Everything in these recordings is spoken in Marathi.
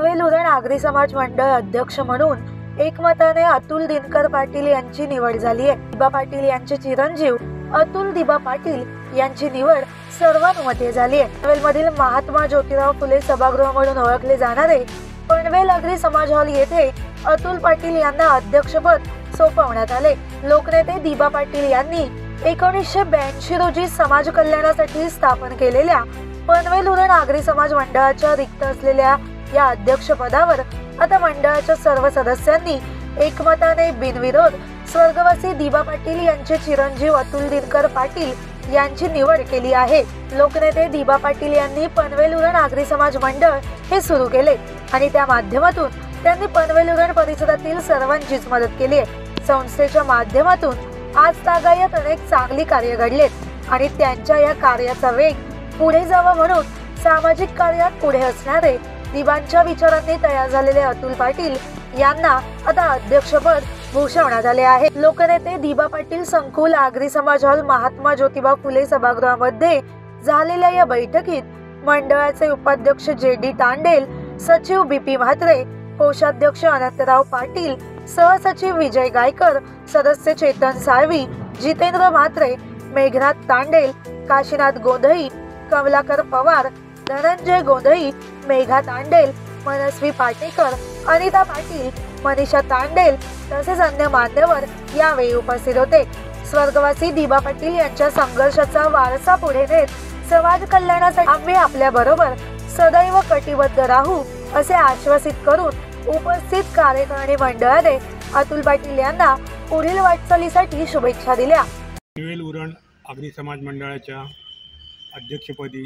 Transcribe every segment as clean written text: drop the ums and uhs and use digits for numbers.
पनवेल उरण आगरी समाज मंडळ अध्यक्ष म्हणून एकमताने अतुल दिनकर पाटील यांची निवड झाली आहे। दिबा पाटील यांचे चिरंजीव अतुल दिबा पाटील यांची निवड सर्वानुमते झाली आहे। पनवेलमधील महात्मा ज्योतिराव फुले सभागृह म्हणून ओळखले जाणारे पनवेल आगरी समाज हॉल येथे अतुल पाटील यांना अध्यक्षपद सोपवण्यात आले। लोकनेते दिबा पाटील यांनी 1982 रोजी समाज कल्याणासाठी स्थापन केलेल्या पनवेल उरण आगरी समाज मंडळाच्या रिक्त असलेल्या या अध्यक्षपदावर आता मंडळाच्या सर्व सदस्यांनी एकमताने बिनविरोध स्वर्गवासी दिबा पाटील यांचे चिरंजीव अतुल दिनकर पाटील यांची निवड केली आहे। लोकनेते दिबा पाटील यांनी पनवेल उरण आगरी समाज मंडळ हे सुरू केले आणि त्या माध्यमातून त्यांनी पनवेल उरण परिसरातील सर्वांचीच मदत केली आहे। संस्थेच्या माध्यमातून आज तागायत अनेक चांगली कार्य घडलेत आणि त्यांच्या या कार्याचा वेग पुढे जावा म्हणून सामाजिक कार्यात पुढे असणारे दिबांच्या विचारांनी तयार झालेले अतुल पाटील यांना आता अध्यक्षपद भूषवण्यात आले आहे। लोकनेते दिबा पाटील संकुल आगरी समाज हॉल महात्मा ज्योतिबा फुले सभागृहामध्ये झालेल्या या बैठकीत मंडळाचे उपाध्यक्ष JD तांडेल, सचिव BP म्हात्रे, कोषाध्यक्ष अनंतराव पाटील, सहसचिव विजय गायकर, सदस्य चेतन साळवी, जितेंद्र म्हात्रे, मेघनाथ तांडेल, काशीनाथ गोंधळी, कमलाकर पवार, धनंजय गोंधळी, मेघा तांडेल, मनस्वी पाटेकर, अनिता पाटील, मनीषा तांडेल तसेच अन्य मान्यवर यावेळी उपस्थित होते। स्वर्गवासी दिबा पाटील यांच्या संघर्षाचा वारसा पुढे नेत समाज कल्याणासाठी आम्ही आपल्या बरोबर सदैव कटिबद्ध राहू असे आश्वासित करून उपस्थित कार्यकारिणी मंडळाने अतुल पाटील यांना पुढील वाटचालीसाठी शुभेच्छा दिल्या। पनवेल उरण आगरी समाज मंडळाच्या अध्यक्षपदी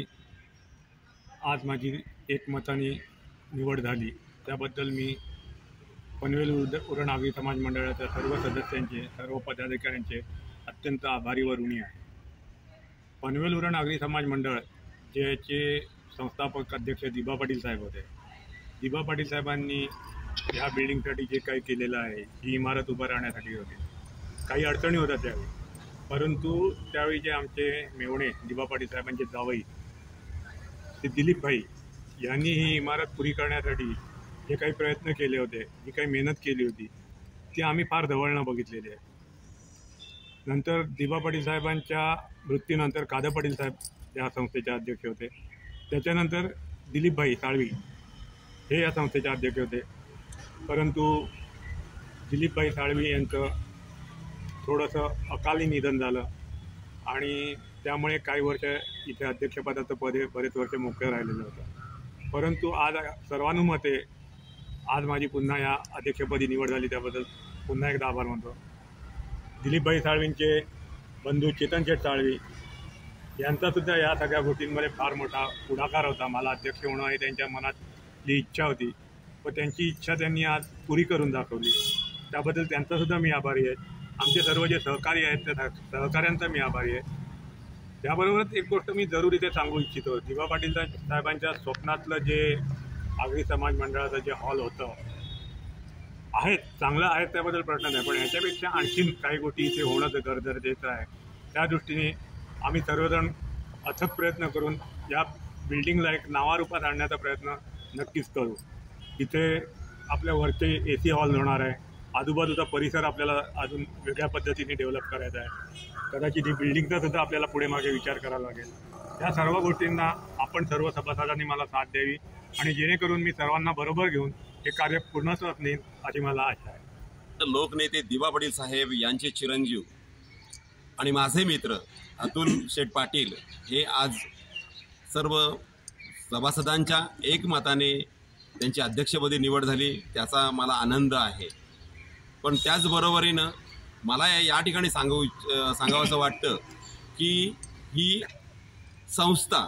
आज माझी एकमताने निवड झाली, त्याबद्दल मी पनवेल उरण आगरी समाज मंडळाच्या सर्व सदस्यांचे, सर्व पदाधिकाऱ्यांचे अत्यंत आभारी व ऋणी आहे। पनवेल उरण आगरी समाज मंडळ ज्याचे संस्थापक अध्यक्ष दिबा पाटील साहेब होते। दिबा पाटील साहेबांनी ह्या बिल्डिंगसाठी जे काही केलेलं आहे, ही इमारत उभं राहण्यासाठी होती। काही अडचणी होत्या त्यावेळी, परंतु त्यावेळी जे आमचे मेवणे दिबा पाटील साहेबांचे जावई ते दिलीप भाई यांनी ही इमारत पुरी करण्यासाठी जे काही प्रयत्न केले होते, जी काही मेहनत केली होती, ती आम्ही फार जवळनं बघितलेली आहे। नंतर दिबा पाटील साहेबांच्या मृत्यूनंतर कादर पाटील साहेब या संस्थेचे अध्यक्ष होते। त्याच्यानंतर दिलीप भाई साळवी हे या संस्थेचे अध्यक्ष होते, परंतु दिलीप भाई साळवी यांचं थोडंसं अकाली निधन झालं आणि त्यामुळे काही वर्ष इथे अध्यक्षपदाचं पद बरेच वर्ष मोकळं राहिलेलं होतं। परंतु आज सर्वानुमते आज माझी पुन्हा या अध्यक्षपदी निवड झाली, त्याबद्दल पुन्हा एकदा आभार मानतो। दिलीपभाई साळवींचे बंधू चेतन शेठ साळवी यांचासुद्धा या सगळ्या गोष्टींमध्ये फार मोठा पुढाकार होता। मला अध्यक्ष होणं हे त्यांच्या मनातली इच्छा होती व त्यांची इच्छा त्यांनी आज पुरी करून दाखवली, त्याबद्दल त्यांचासुद्धा मी आभारी आहे। आमचे सर्व जे सहकारी आहेत त्या सहकाऱ्यांचा मी आभारी आहे। त्याबरोबरच एक गोष्ट मी जरूर इथे सांगू इच्छितो, दिबा पाटील साहेबांच्या स्वप्नातलं जे आगरी समाज मंडळाचं जे हॉल होतं आहे, चांगलं आहे, त्याबद्दल प्रश्न नाही, पण ह्याच्यापेक्षा आणखीन काही गोष्टी इथे होणं गरजेचं आहे। त्या दृष्टीने आम्ही सर्वजण अथक प्रयत्न करून या बिल्डिंगला एक नावारूपात आणण्याचा प्रयत्न नक्कीच करू। इथे आपल्या वरचे AC हॉल होणार आहे, आजूबाजूचा परिसर आपल्याला अजून वेगळ्या पद्धतीने डेव्हलप करायचा आहे। कदाचित ही बिल्डिंगचा सुद्धा आपल्याला पुढे मागे विचार करावा लागेल। या सर्व गोष्टींना आपण सर्व सभासदांनी मला साथ द्यावी आणि जेणेकरून मी सर्वांना बरोबर घेऊन हे कार्य पूर्णत्वास नेईन अशी मला आशा आहे। लोकनेते दिबा पाटील साहेब यांचे चिरंजीव आणि माझे मित्र अतुल शेठ पाटील हे आज सर्व सभासदांच्या एकमताने त्यांची अध्यक्षपदी निवड झाली, त्याचा मला आनंद आहे। पण त्याचबरोबरीनं मला या ठिकाणी सांगावंसं वाटतं की ही संस्था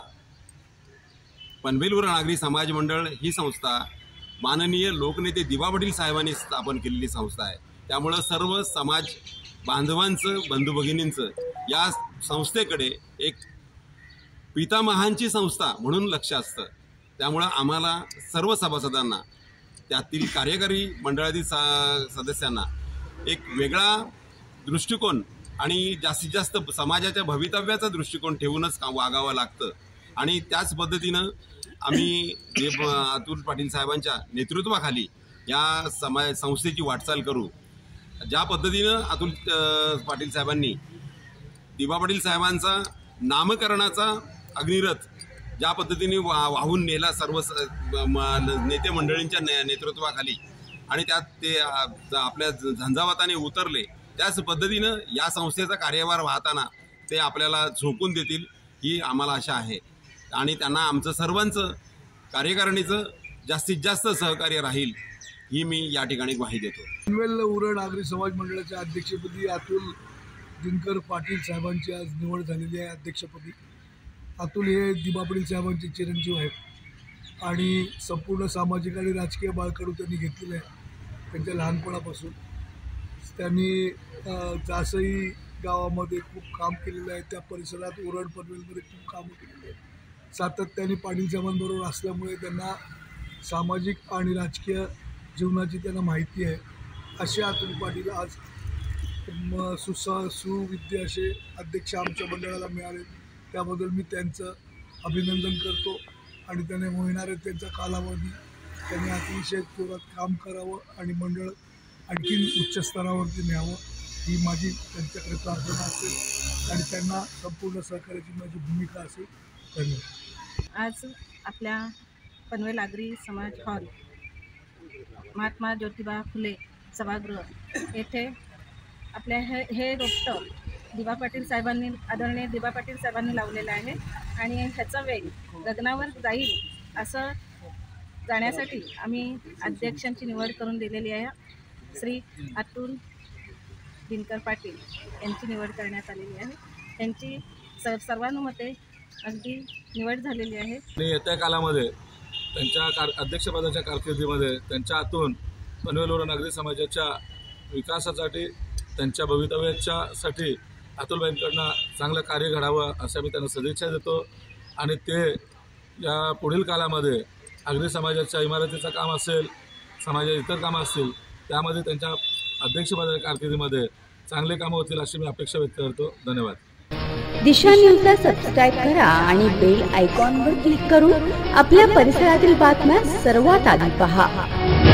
पनवेल उरण आगरी समाज मंडळ ही संस्था माननीय लोकनेते दिबा पाटील साहेबांनी स्थापन केलेली संस्था आहे। त्यामुळं सर्व समाज बांधवांचं, बंधू भगिनींचं या संस्थेकडे एक पितामहांची संस्था म्हणून लक्ष असतं। त्यामुळं आम्हाला सर्व सभासदांना, त्यातील कार्यकारी मंडळातील सदस्यांना एक वेगळा दृष्टिकोन आणि जास्तीत जास्त समाजाच्या भवितव्याचा दृष्टिकोन ठेवूनच वागावं लागतं आणि त्याच पद्धतीनं आम्ही अतुल पाटील साहेबांच्या नेतृत्वाखाली या संस्थेची वाटचाल करू. ज्या पद्धतीनं अतुल पाटील साहेबांनी दिबा पाटील साहेबांचा नामकरणाचा अग्निरथ ज्या पद्धतीने वाहून नेला सर्व नेते मंडळींच्या नेतृत्वाखाली आणि त्यात ते आपल्या झंझावाताने उतरले, त्याच पद्धतीनं या संस्थेचा कार्यभार वाहताना ते आपल्याला झोकून देतील ही आम्हाला आशा आहे आणि त्यांना आमचं सर्वांचं कार्यकारिणीचं जास्तीत जास्त सहकार्य राहील ही मी या ठिकाणी ग्वाही देतो. पनवेल उरण आगरी समाज मंडळाच्या अध्यक्षपदी अतुल दिनकर पाटील साहेबांची आज निवड झालेली आहे. अध्यक्षपदी अतुल हे दिबा पाटील साहेबांचे चिरंजीव आहेत आणि संपूर्ण सामाजिक आणि राजकीय बाळकडू त्यांनी घेतलेलं आहे. त्यांच्या लहानपणापासून त्यांनी जासई गावामध्ये खूप काम केलेलं आहे. त्या परिसरात उरण पनवेलमध्ये खूप कामं केलेली आहेत. सातत्याने पाटील साहेबांबरोबर असल्यामुळे त्यांना सामाजिक आणि राजकीय जीवनाची त्यांना माहिती आहे. असे अतुल पाटील आज सुविद्य असे अध्यक्ष आमच्या मंडळाला मिळाले, त्याबद्दल मी त्यांचं अभिनंदन करतो आणि त्यांनी होणारे त्यांचा कालावधी त्यांनी अतिशय जोरात काम करावं आणि मंडळ आणखीन उच्च स्तरावरती न्यावं ही माझी त्यांच्याकडे प्रार्थना असेल आणि त्यांना संपूर्ण सहकार्याची माझी भूमिका असेल. धन्यवाद. आज आपल्या पनवेल आगरी समाज हॉल महात्मा ज्योतिबा फुले सभागृह येथे आपल्या हे रोपटं दिबा पाटील साहेबांनी आदरणीय दिबा पाटील साहेबांनी लावलेलं आहे आणि ह्याचा वेग गगनावर जाईल असं जाण्यासाठी आम्ही अध्यक्षांची निवड करून दिलेली आहे. श्री अतुल दिनकर पाटील यांची निवड करण्यात आलेली आहे. त्यांची सर्वानुमते अगदी निवड झालेली आहे. आणि येत्या कालामध्ये त्यांच्या अध्यक्षपदाच्या कारकिर्दीमध्ये त्यांच्या हातून पनवेल नागरी समाजाच्या विकासासाठी त्यांच्या भवितव्याच्यासाठी अतुलबाईंकडनं चांगलं कार्य घडावं असं मी त्यांना सदिच्छा देतो आणि ते या पुढील कालामध्ये आगरी समाजाच्या इमारतीचं काम असेल, समाजाची इतर कामं असतील त्यामध्ये त्यांच्या अध्यक्षपदाच्या कारकिर्दीमध्ये चांगले कामं होतील अशी मी अपेक्षा व्यक्त करतो. धन्यवाद. दिशा न्यूजला सबस्क्राईब करा आणि बेल आयकॉनवर क्लिक करून आपल्या परिसरातील बातम्या सर्वात आधी पहा.